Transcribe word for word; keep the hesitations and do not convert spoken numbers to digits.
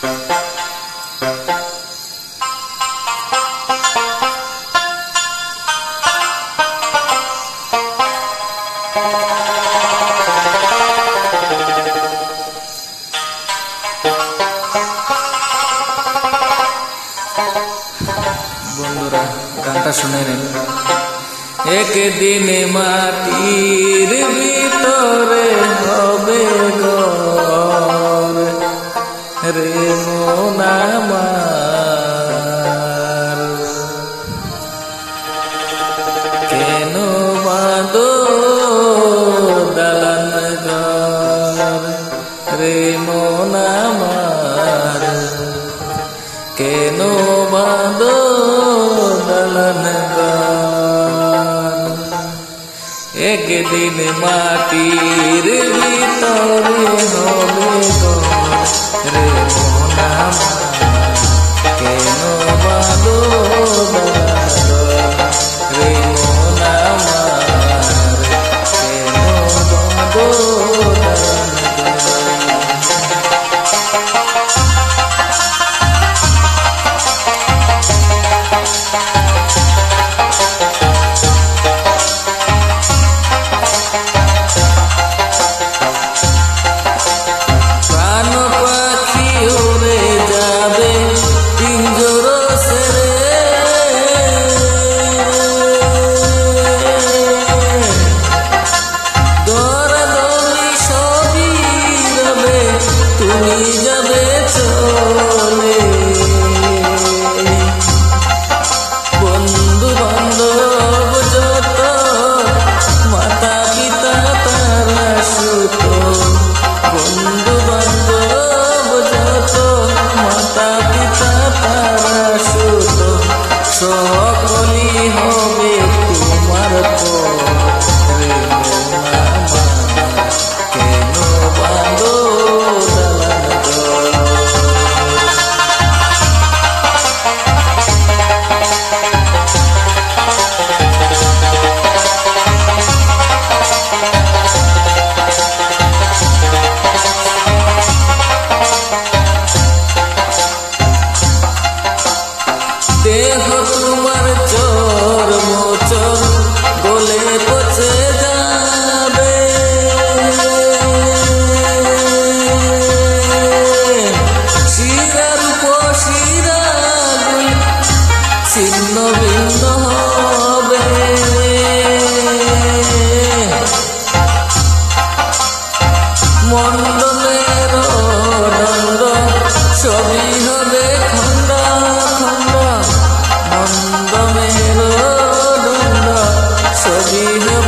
বন্ধুরা গানটা শুনে নেন। একদিন মাটির ভিতরে হবে ঘর রে মন আমার, কেন বাঁধো দালান ঘর রে মন আমার, কেন বাঁধো দালান ঘর। একদিন মাটির ভিতরে হবে ঘর রে মন আমার, কেন বাঁধো দালান ঘর রে মন আমার, কেন বাঁধো দালান ঘর। সকলি হবে তোমার রে মন আমার, কেন বাঁধো দালান ঘর। দেহ তোমার চোর মোচর গলে পচে যাবে, শিরার উপশিরা গুলি ছিন্ন ভিন্ন হবে, মণ্ডলের দণ্ড সবই হবে খণ্ড খণ্ড, মন্দ মেরো দণ্ড সবই হবে